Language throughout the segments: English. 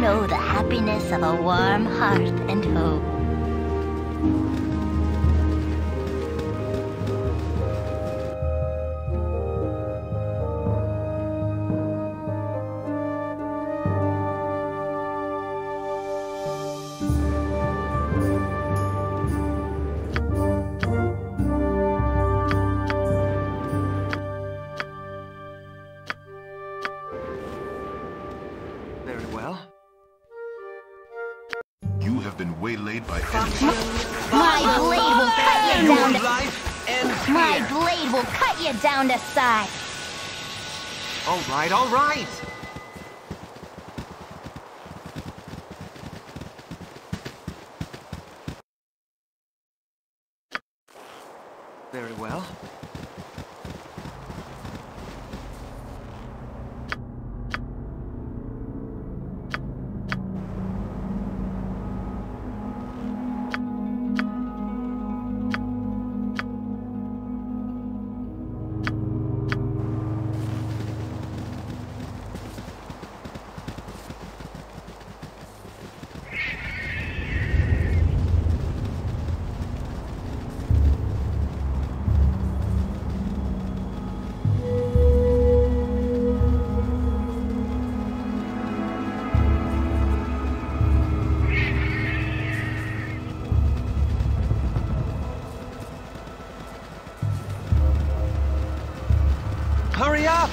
know the happiness of a warm hearth and home. Very well. You have been waylaid by enemies. My blade will cut you down to... Life ends here. My blade will cut you down to size. All right, all right. Very well. Hurry up!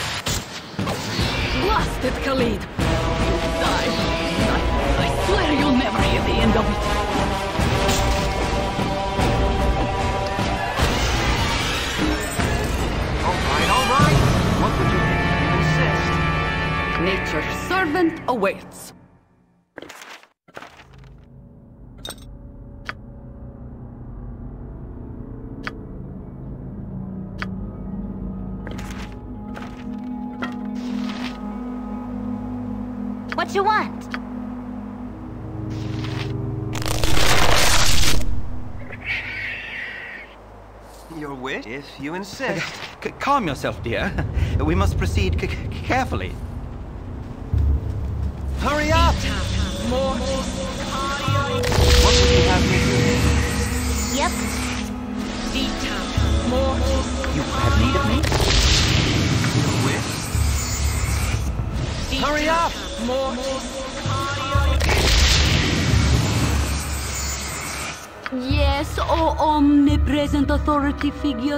Blast it, Khalid! You'll die. I swear you'll never hear the end of it. All right. What would you insist? Nature's servant awaits. What you want? Your wish, if you insist. Calm yourself, dear. We must proceed carefully. Hurry up! More. What would you have me do? Yep. More. You have need of me? Your wish? Hurry up! More. Yes, O omnipresent authority figure.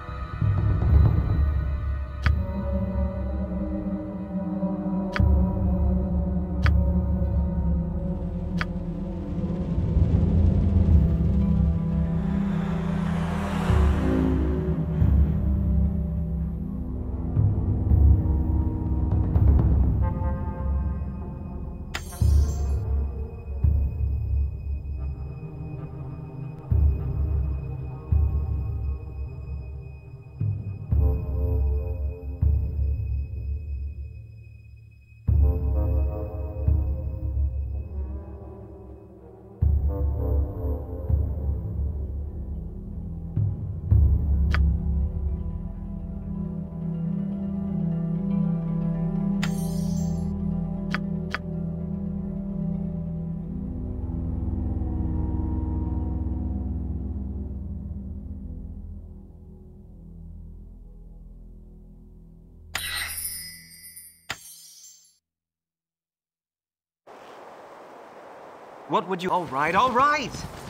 What would you... All right, all right!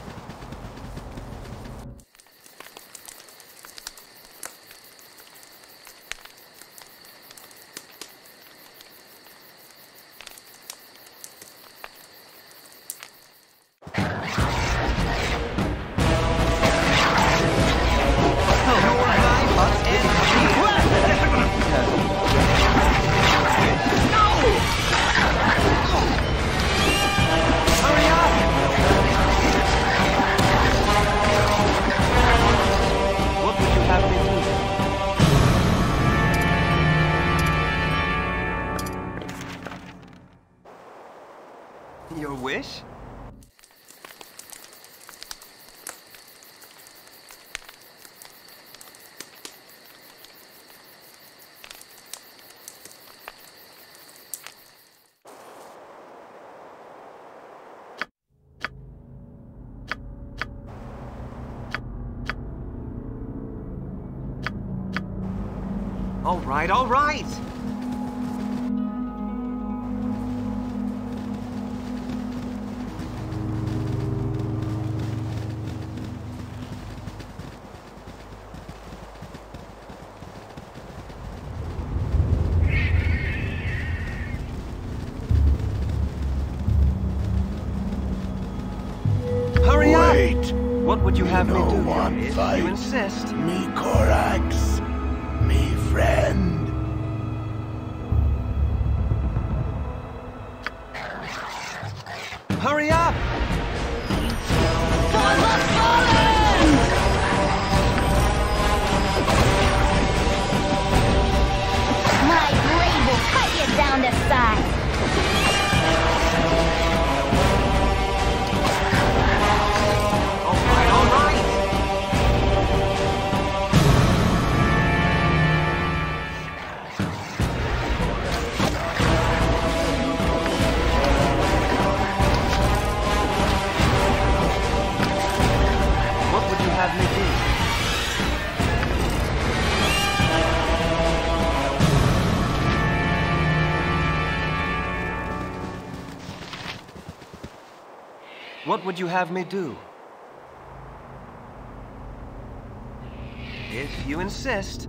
Your wish? All right, all right. Hurry up! Wait! What would you have me No do? one If fight. you insist. Me Korax, me friend. Hurry up! For the fallen! My blade will cut you down to size. All right, all right. What would you have me do? What would you have me do? If you insist.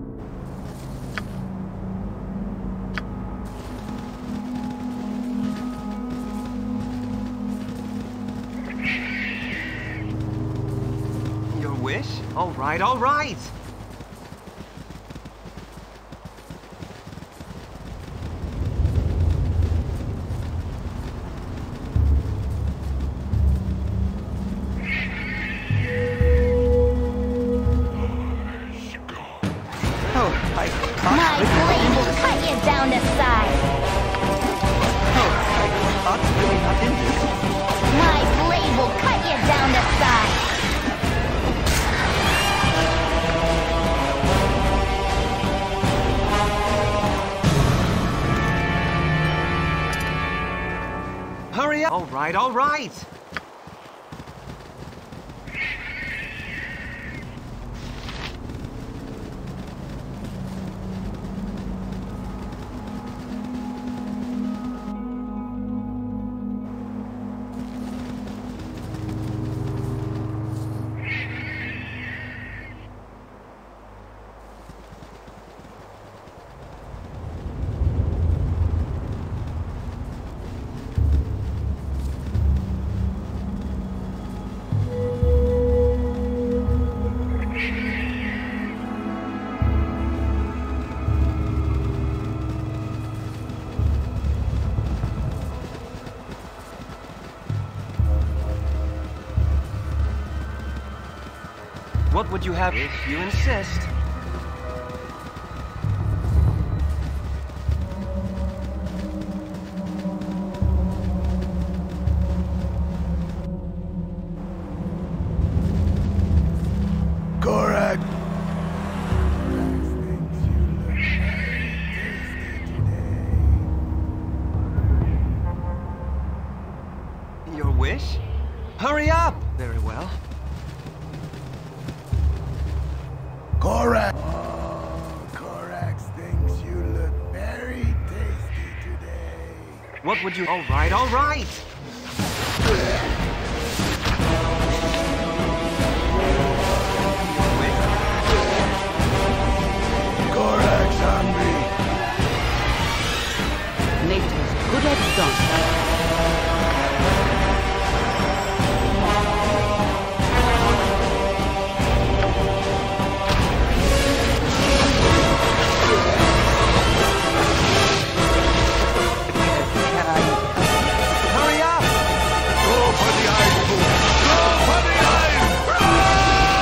Your wish? All right, all right. Oh, I My can't. blade will cut you down to size. Oh, I can't really not in this. My blade will cut you down to size. Hurry up! All right, all right. What would you have if you insist? Korax. Your wish? Hurry up! Very well. Korax. Oh, Korax thinks you look very tasty today. What would you... All right, all right. Your wish? Korax hungry. Nature's good at dance. Hurry up! Go for the ice pool. Go for the ice.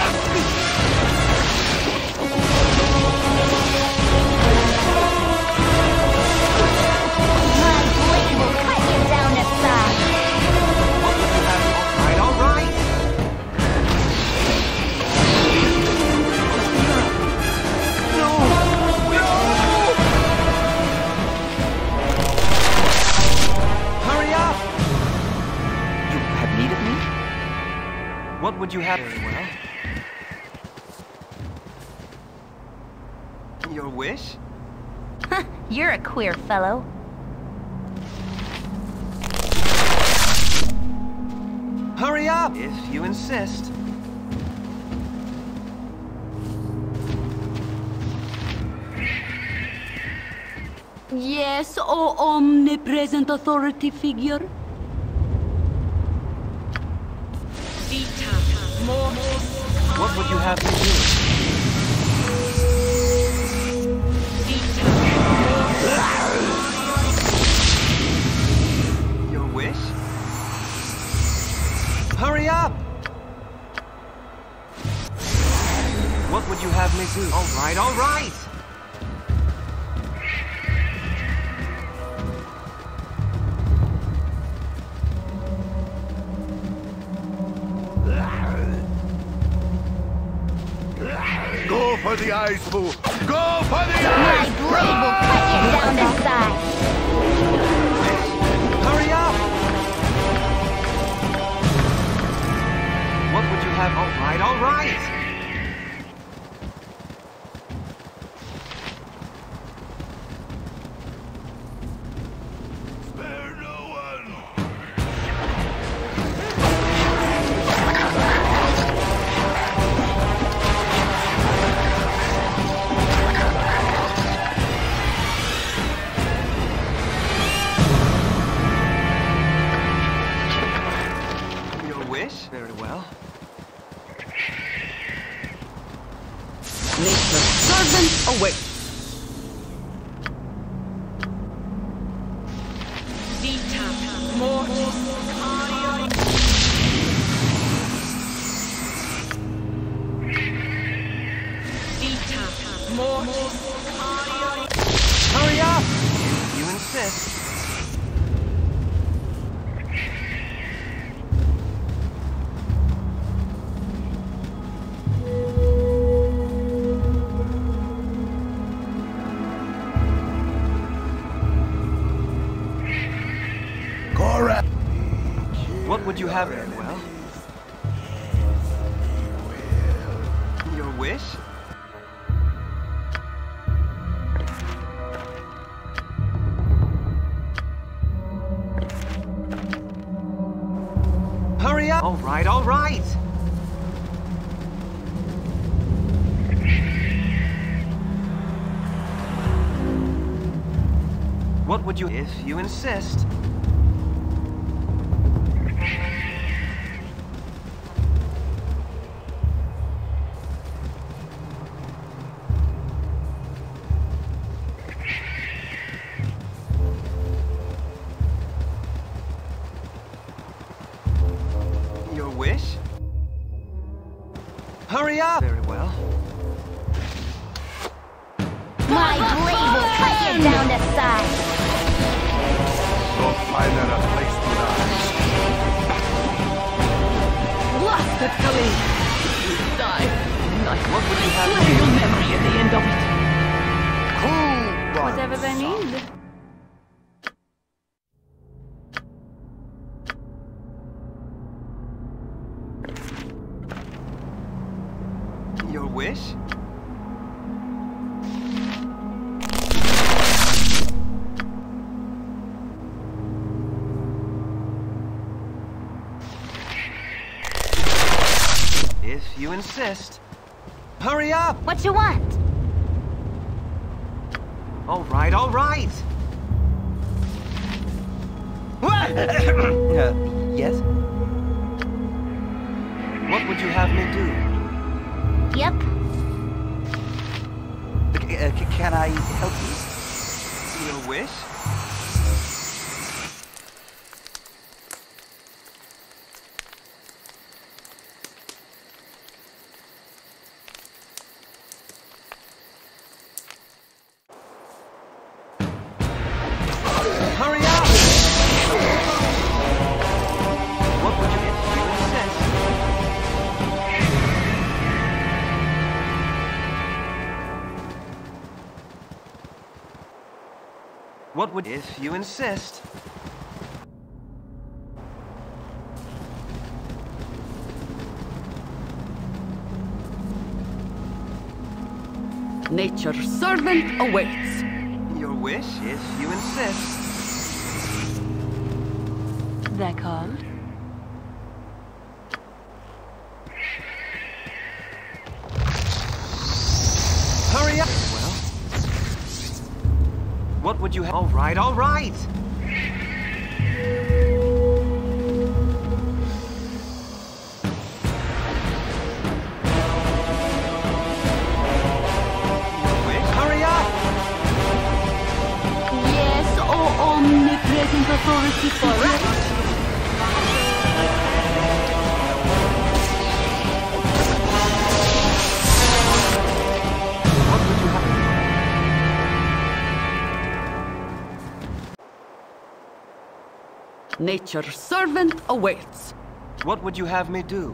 My blade will cut you down to size. What would you have? All right, all right. Hurry up! You have need of me? What would you have? Very well. Your wish? You're a queer fellow. Hurry up, if you insist. Yes, O omnipresent authority figure. What would you have me do? Your wish? Hurry up! What would you have me do? All right, all right! Go for the eyes, fool! Go for the My eyes! blade will cut you down to size. Hurry up! What would you have? All right, all right! Spare no one! Your wish? Very well. Nature's servant away. Hurry up! If you insist. Korax! What would you have? Very well. Your wish? Hurry up! All right, all right! What would you, if you insist? Your wish? Hurry up! Very well. My blade will cut you down to size. Go find her a place to die. Blasted Khalid! You die. What would you have? Swear your memory at the end of it. Cool! Whatever they need. Your wish? If you insist. Hurry up! What you want? All right, all right! Yes? What would you have me do? Yep. Can I help you? Your wish? Hurry up! What would you, if you insist? What would, if you insist? Nature's servant awaits. Your wish, if you insist. D'accord. Hurry up! Well, what would you have? All right, all right! Your wish? Hurry up! Yes, oh omnipresent authority correct. What would you have? Nature's servant awaits. What would you have me do?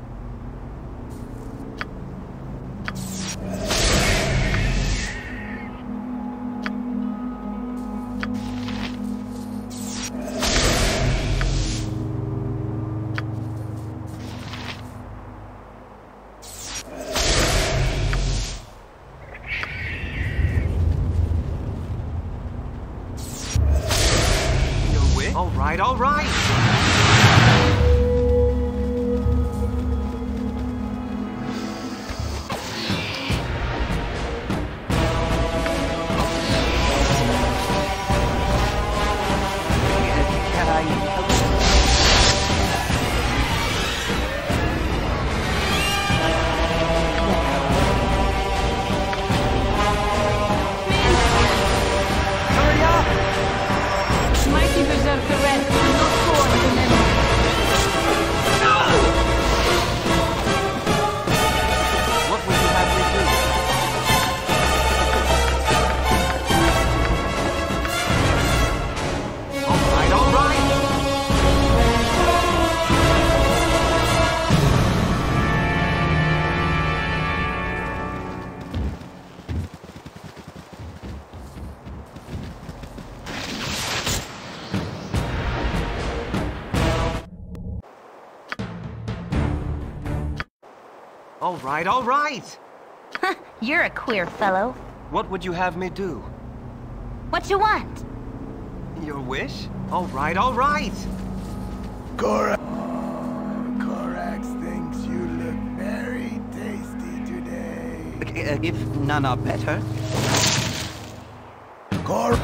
Your wish? All right, all right! Can I help? Hurry up! Mighty Berserker Red will not go unremembered. What would you have me do? All right, all right! All right, all right! You're a queer fellow. What would you have me do? What you want? Your wish? All right, all right! Korax. Korax thinks you look very tasty today. If none are better. Korax.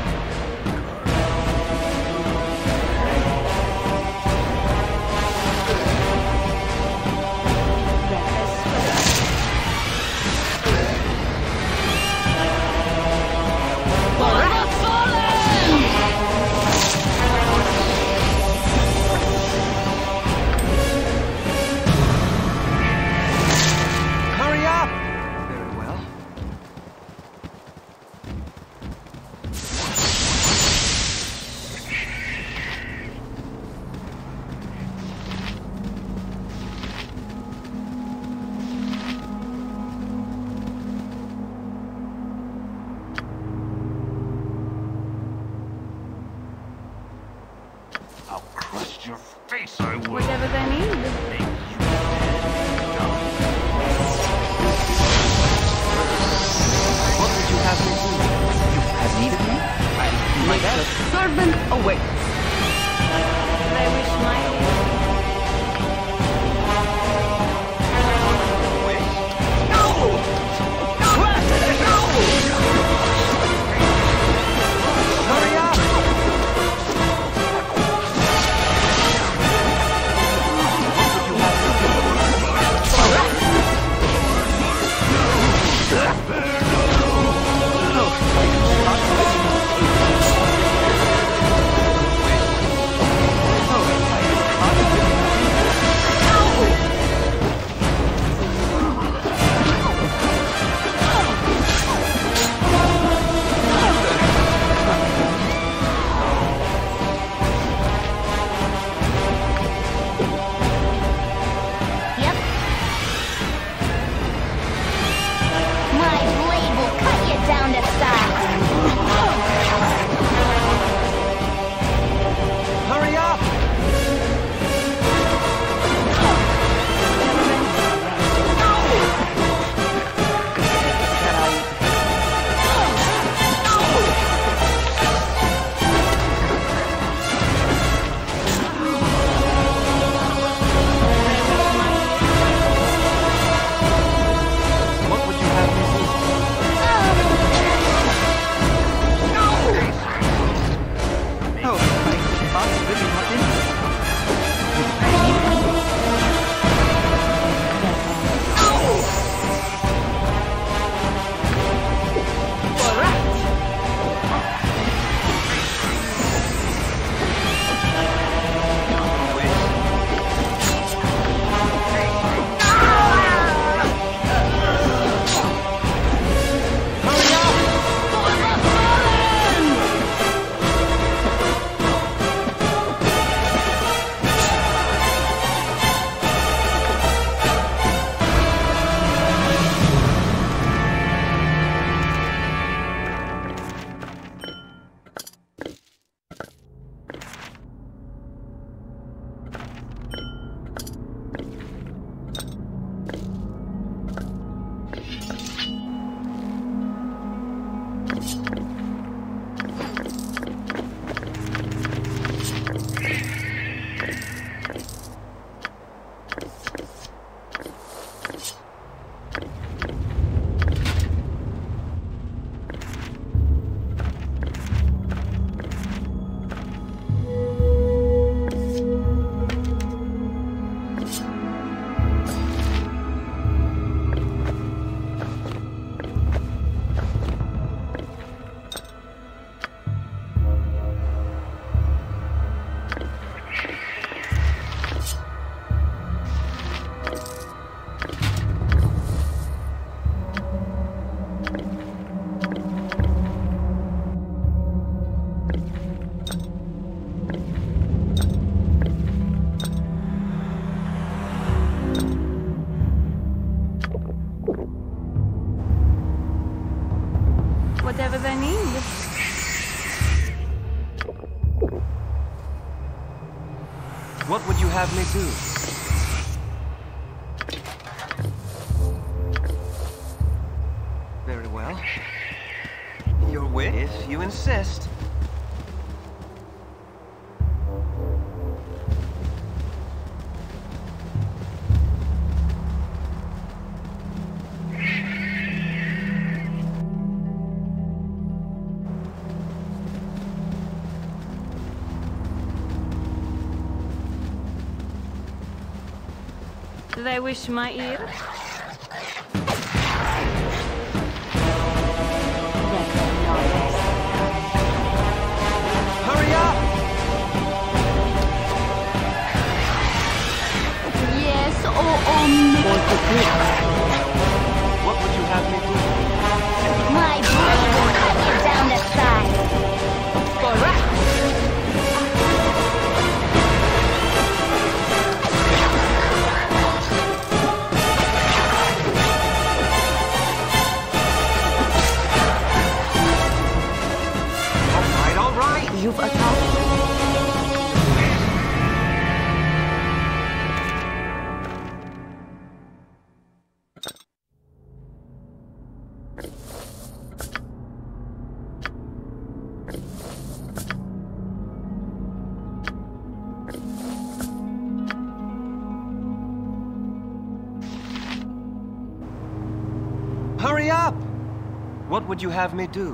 Hurry up! Very well. I'll crush your face, I will. Whatever they need. What would you have me do? You have need of me? I'll do my Nature's best. servant awaits. I wish my Hurry up! Whatever they need. What would you have me do? Very well. Your wish, if you insist. Do they wish my ear? Hurry up! Yes, oh omnipotent. What would you have me do? My blade will cut you down to size. Correct! All right. You've attacked. Hurry up! What would you have me do?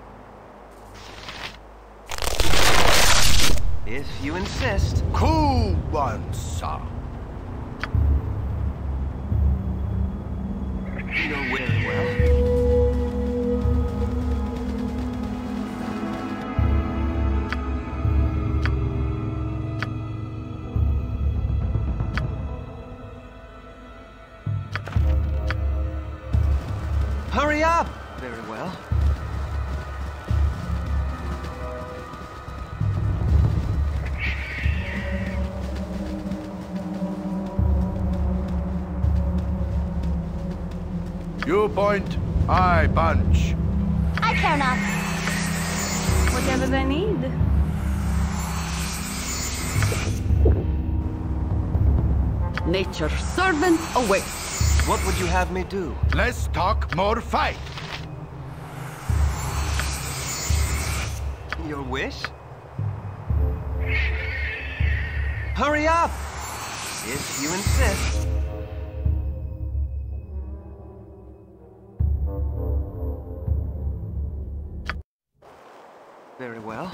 If you insist. Cool one, sir. You're very well. Hurry up! Very well. You point, I punch. I care not. Whatever they need. Nature's servant awaits. What would you have me do? Less talk, more fight. Your wish? Hurry up! If you insist. Very well.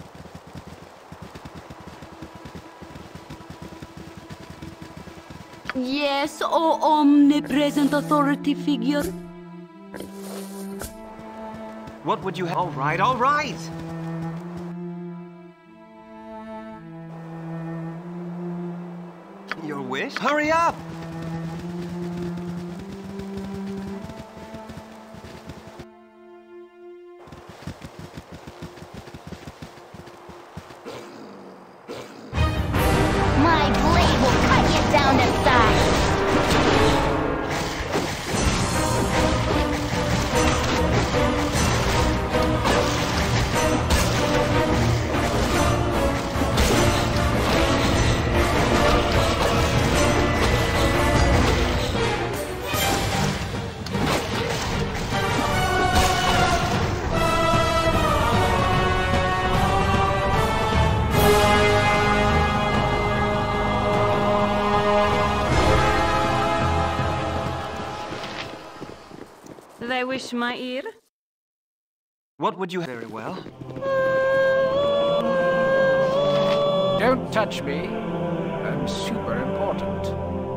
Yes, oh omnipresent authority figure. What would you have? All right, all right! Your wish? Hurry up! My blade will cut you down to size. wish, Ma'ir? What would you... Very well. Don't touch me. I'm super important.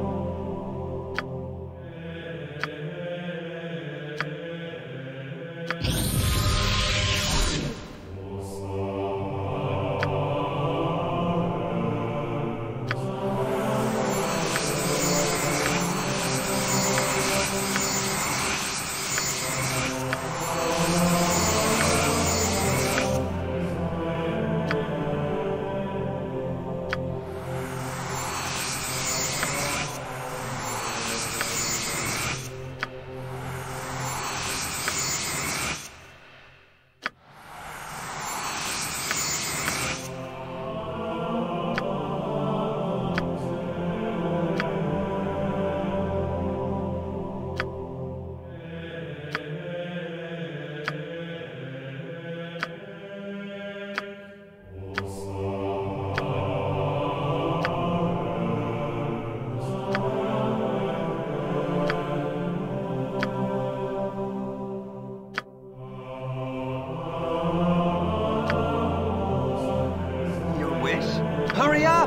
Hurry up!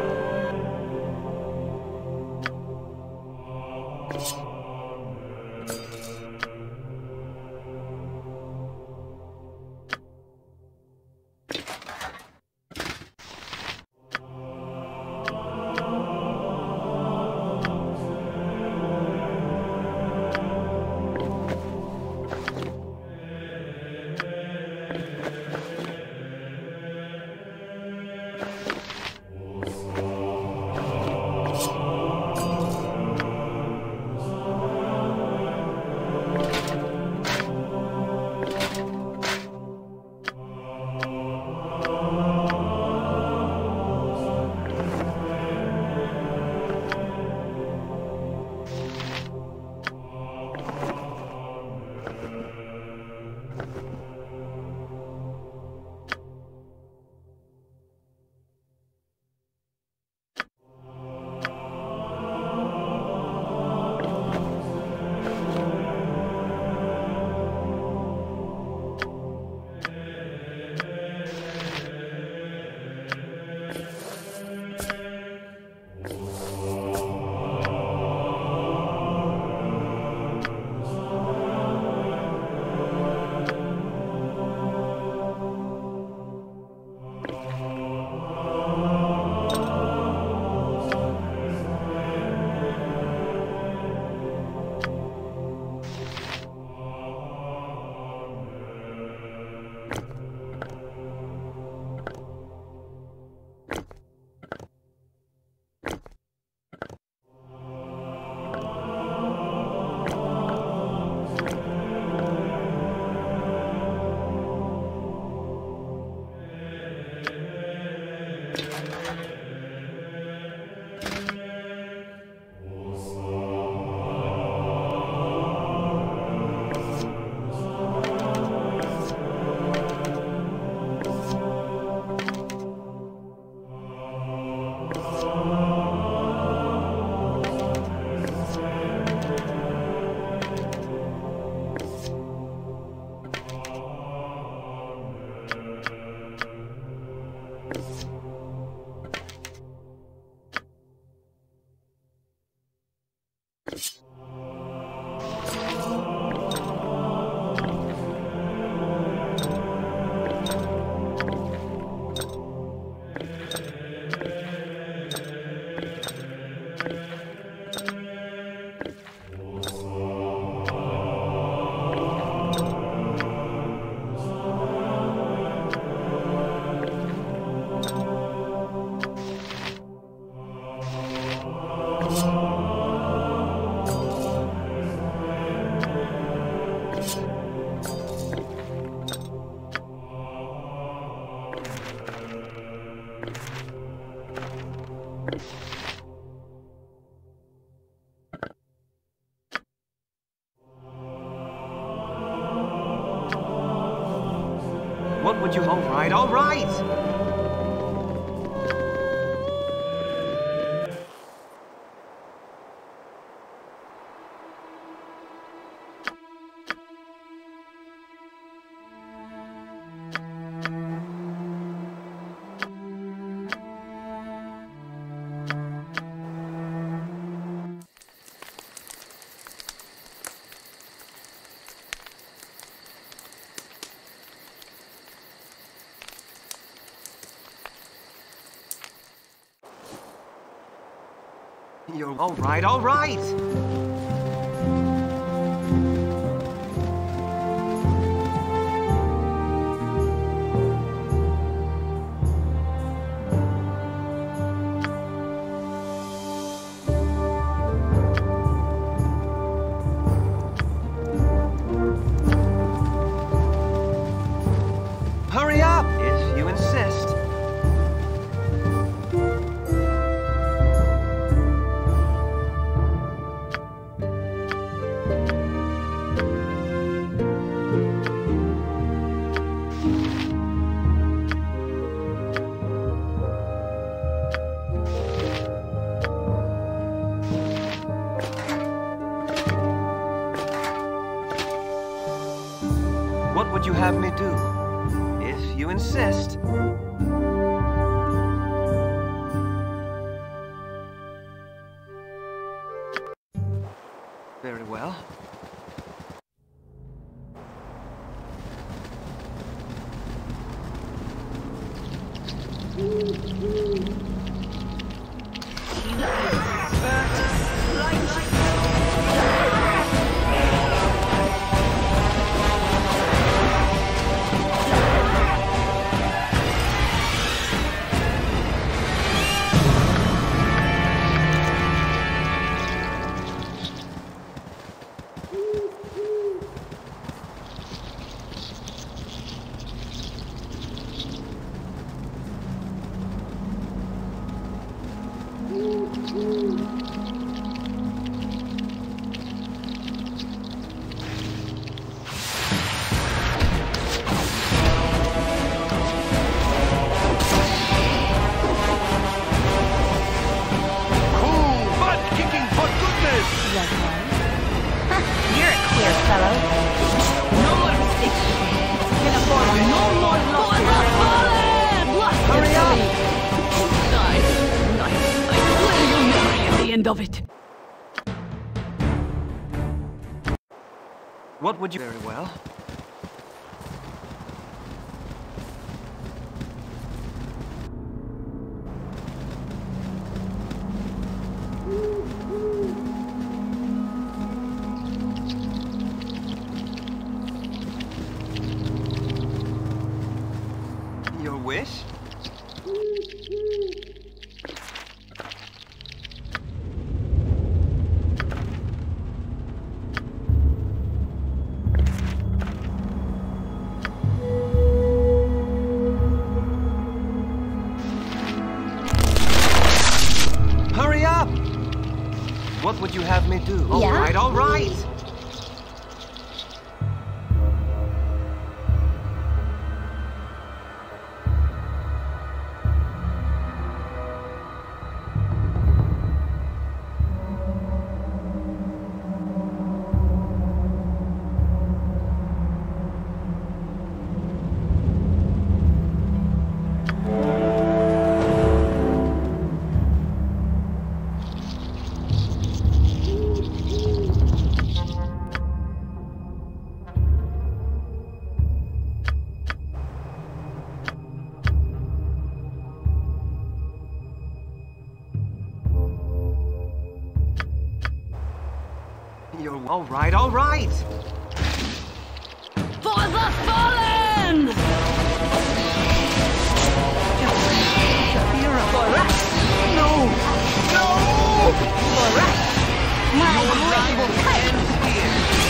What would you... All right! You're all right, all right. Hurry up, if you insist. What would you have me do? If you insist. Very well. You're a queer fellow. No more mistakes. Can afford no more losses. Hurry up! Die. I swear you'll never hear the end of it. What would you... Very well. Your wish? Hurry up! What would you have me do? Yeah? All right, all right! You're all right, all right! For the fallen! No! No! My blade will cut.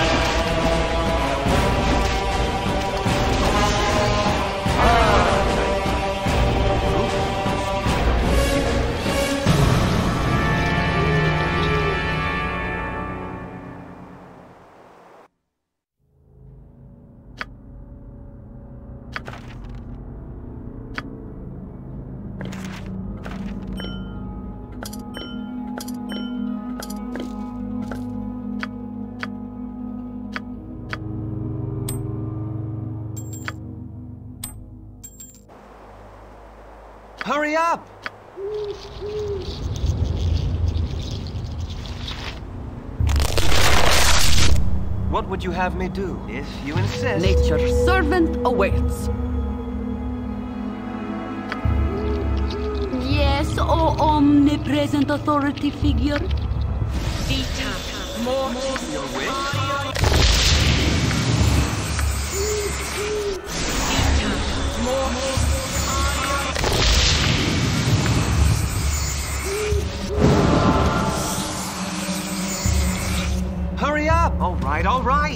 Hurry up! What would you have me do, if you insist? Nature's servant awaits. Yes, Yes, oh omnipresent authority figure. Vita, more. Your wish? Vita, more. Hurry up! All right, all right.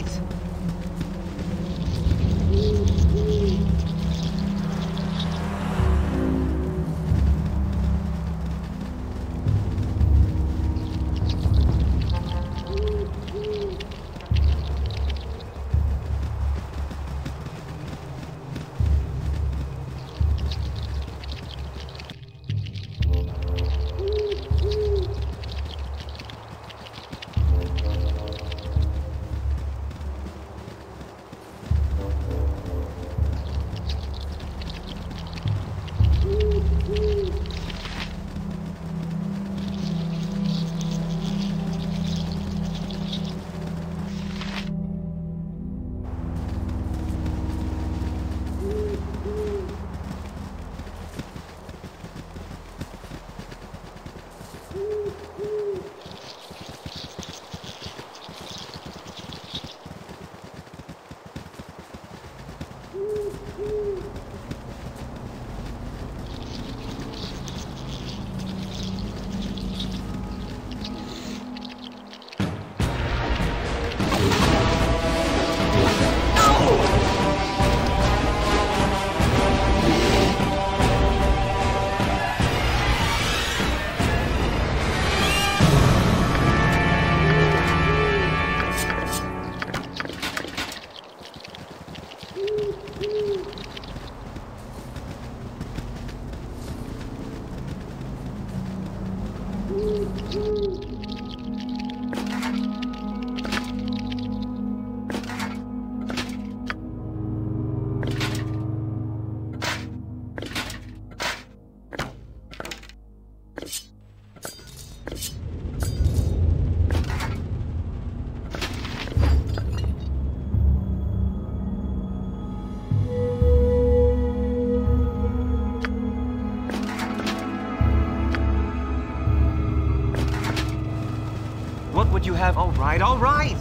What would you have? All right, all right.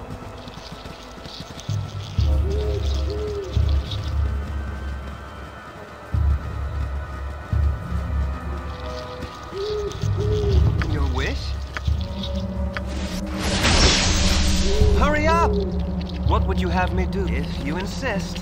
Your wish? Hurry up! What would you have me do? If you insist.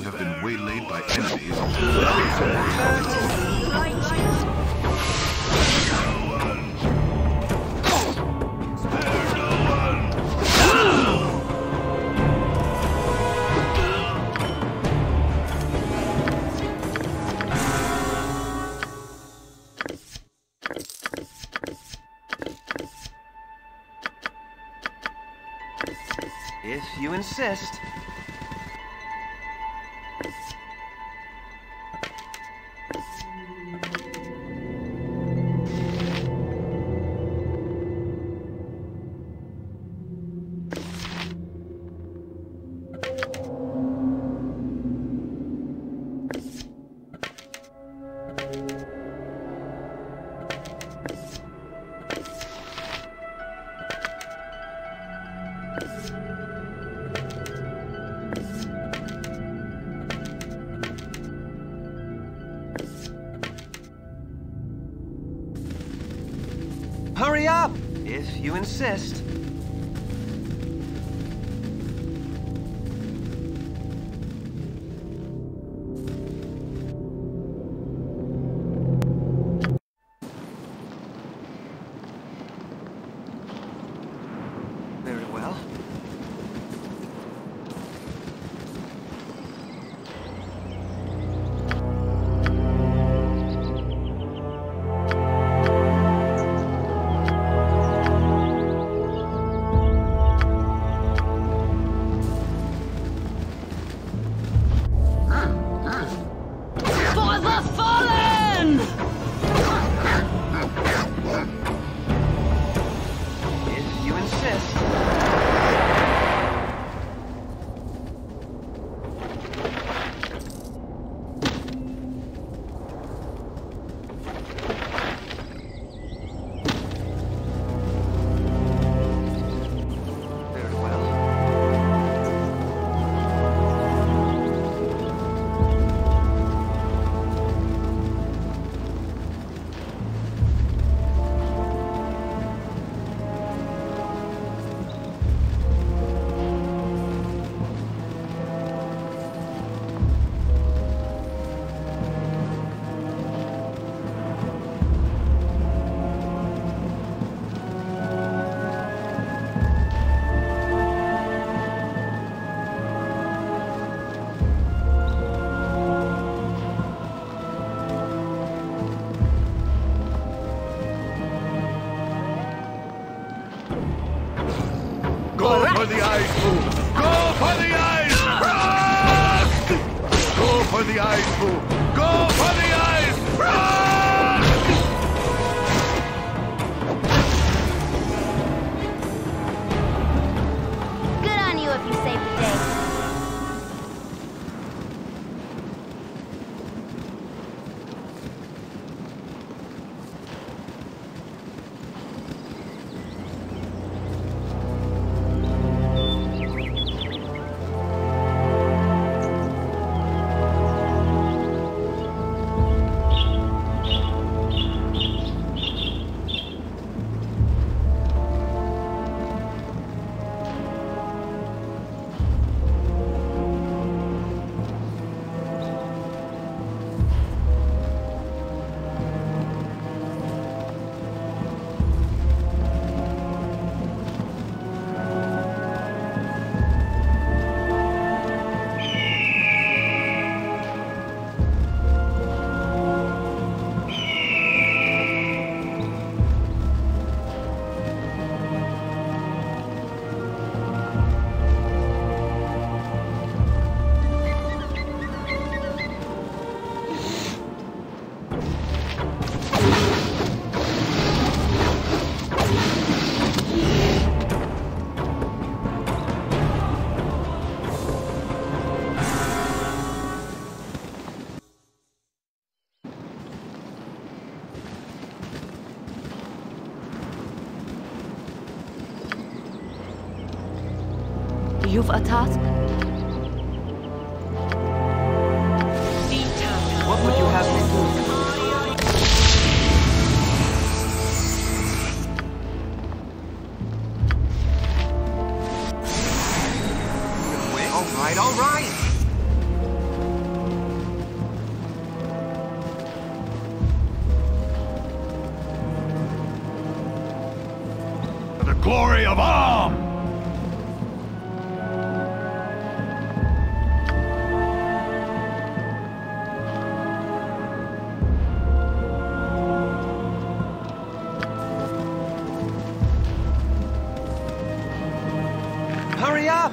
have been waylaid by enemies. If you insist. Hurry up, if you insist. Very well. For the fallen! If you insist. Very well. Go for the ice pool! Go for the ice! Frost! Go for the ice pool! Go for the ice! Frost! Good on you if you save the day. You've a task? What would you have me do? All right, all right. glory of Am! Hurry up!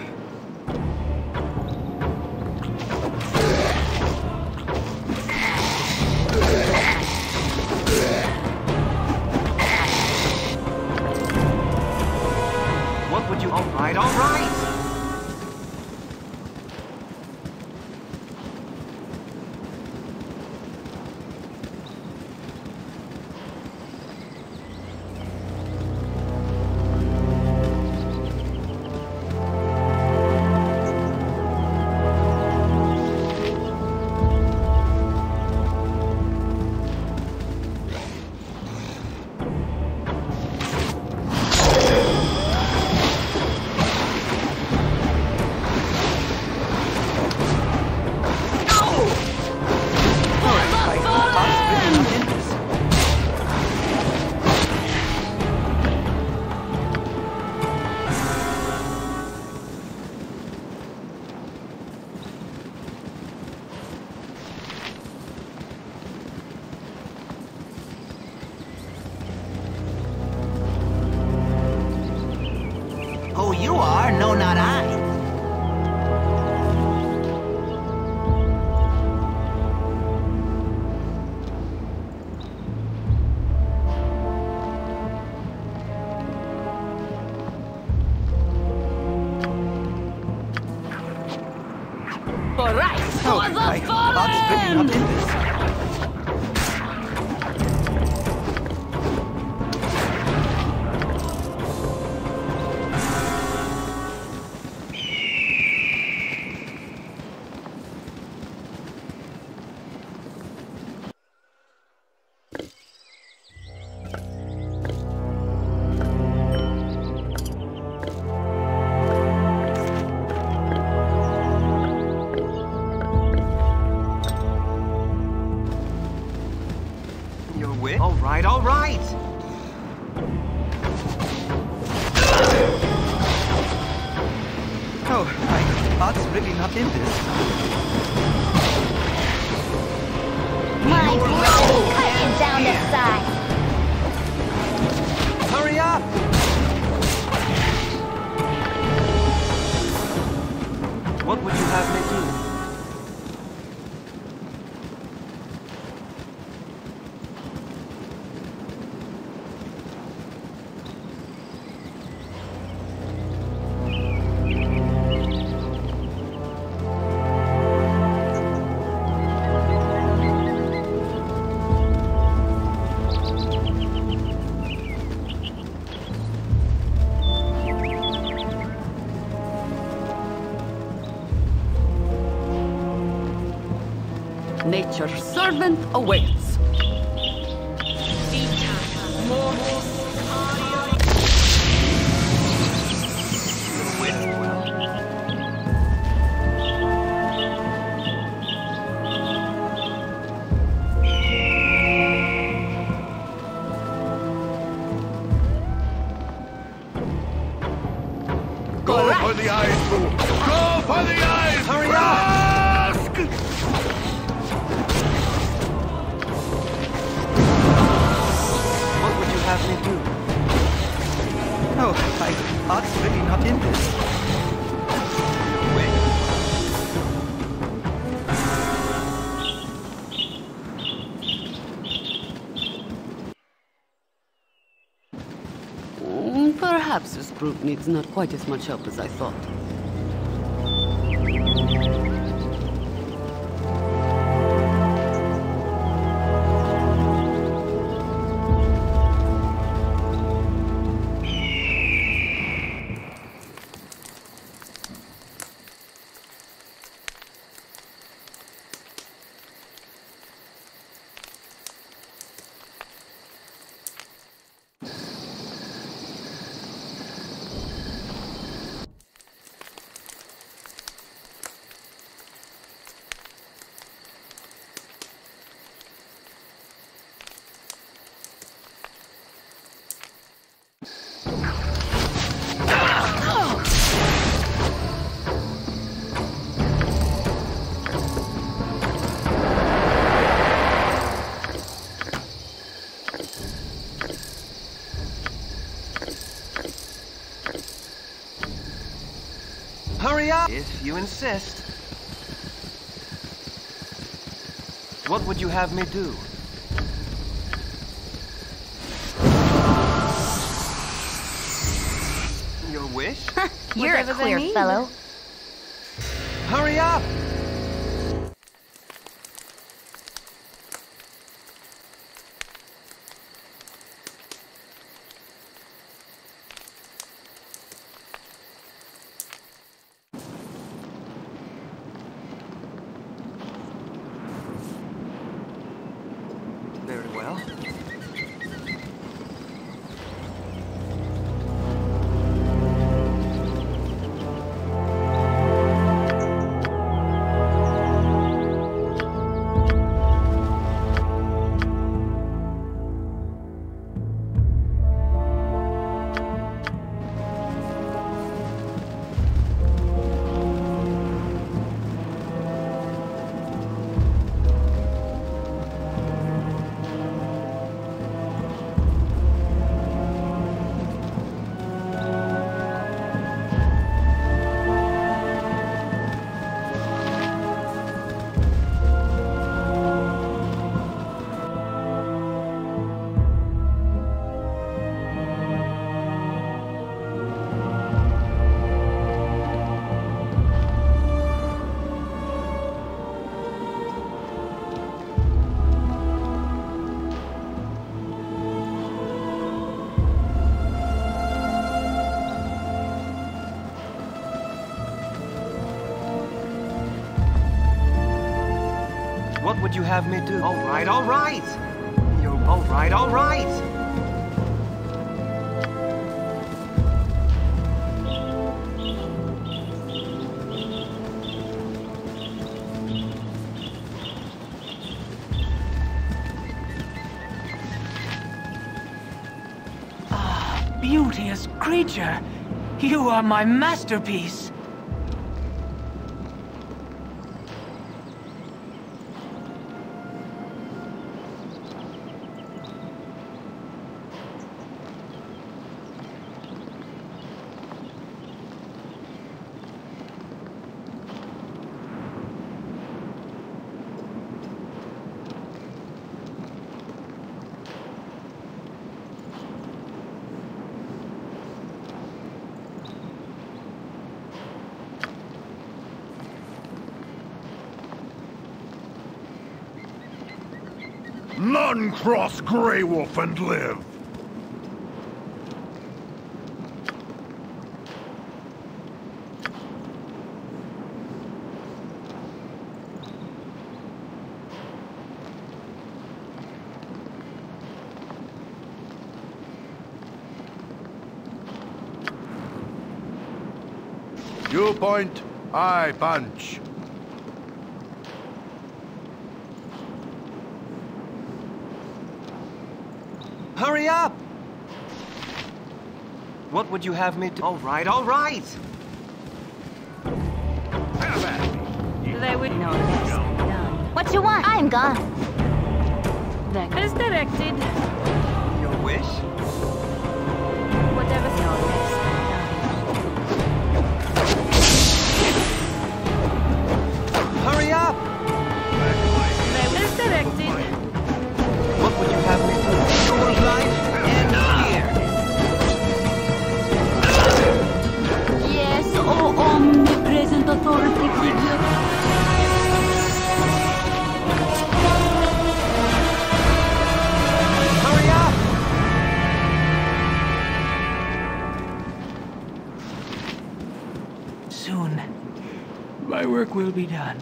What would you... All right, all right! Oh, you are? No, not I. All right, for the fallen! Your wit? All right, all right! Oh, my heart's really not in this. My blade will cut you down to size. Hurry up! What would you have me do? Nature's servant awaits. Go for the eyes, fool! Go for the eyes! Hurry up! Rask! What would you have me do? Oh, my heart's really not in this. Perhaps this group needs not quite as much help as I thought. If you insist. What would you have me do? Your wish? You're a Whatever they queer need. fellow. Hurry up! Very well. What would you have me do? All right, all right! You're all right, all right! Beauteous creature! You are my masterpiece! None cross Grey Wolf and live. You point, I punch. Hurry up! What would you have me do? All right, all right! They would know this. Done. What you want? I'm gone. That is directed. Your wish? Whatever's noticed. Hurry up! That is directed. What would you have me do? Your life ends here! Yes, oh omnipresent authority figure. Hurry up! Soon, my work will be done.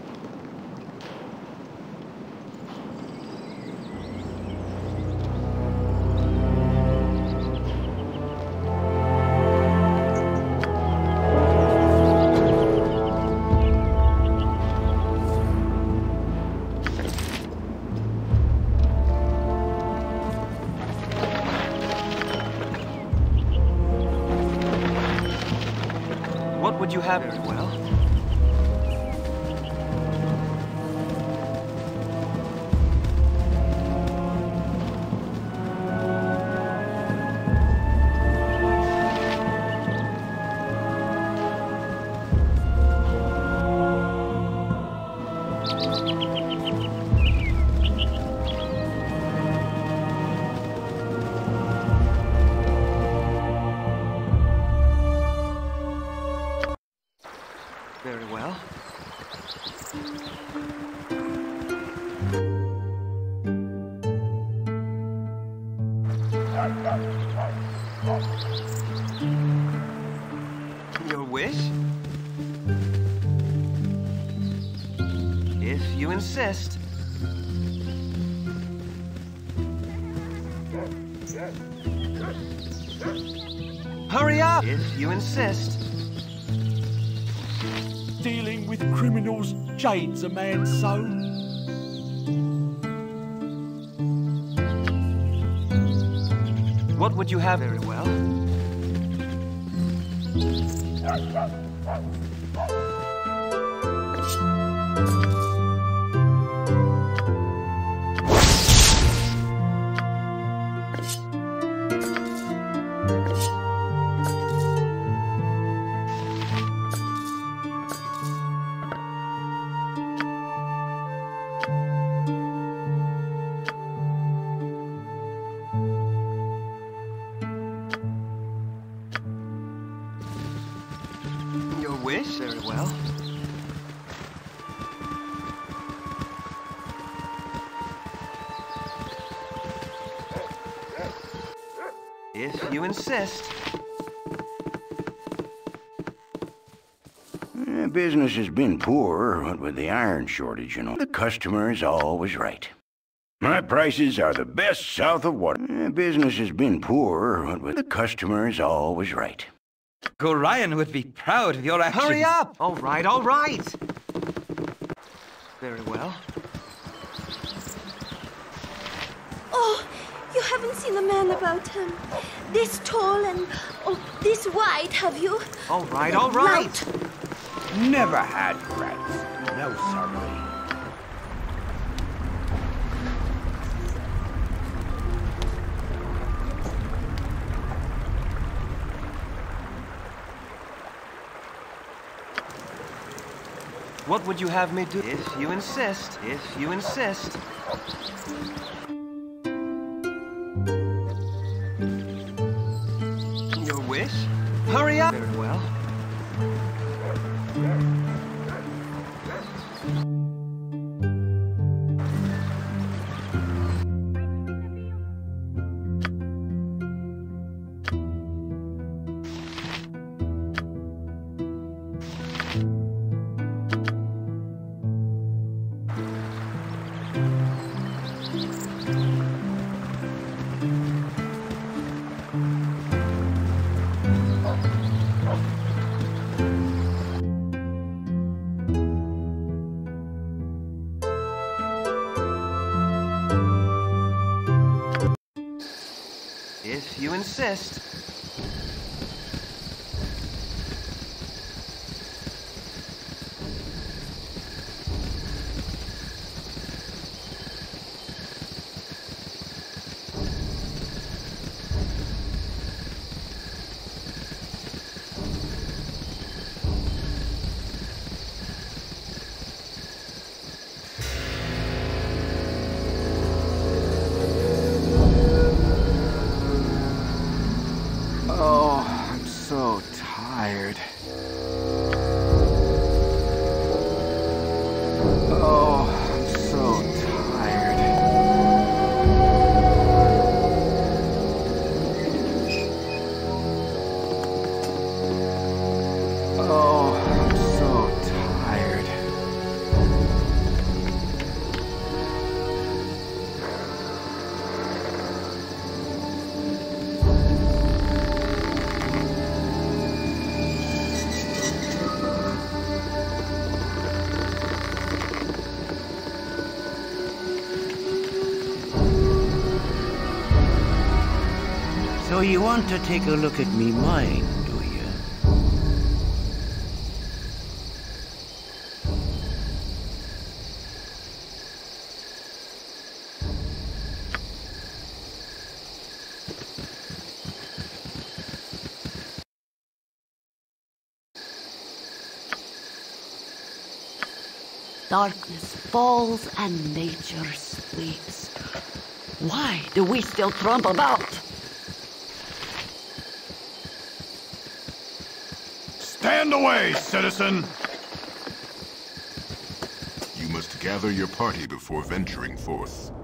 What would you have? Very well. insist. Hurry up! If you insist. Dealing with criminals jades a man's soul. What would you have? Very well. Your wish? Very well. If you insist. Business has been poor, what with the iron shortage, you know. The customer is always right. My prices are the best south of water. Business has been poor, what with the customer is always right. Gorion would be proud of your actions. Hurry up! All right, all right. Very well. Oh, you haven't seen a man about this tall and this wide, have you? All right, all right. Never had rats. No, sorry. What would you have me do? If you insist. If you insist. Your wish? Hurry up! Very well. If you insist. So tired. Oh, I'm so tired. Oh, I'm so tired. So you want to take a look at me mine, do you? Darkness falls and nature sleeps. Why do we still trump about? Stand away, citizen! You must gather your party before venturing forth.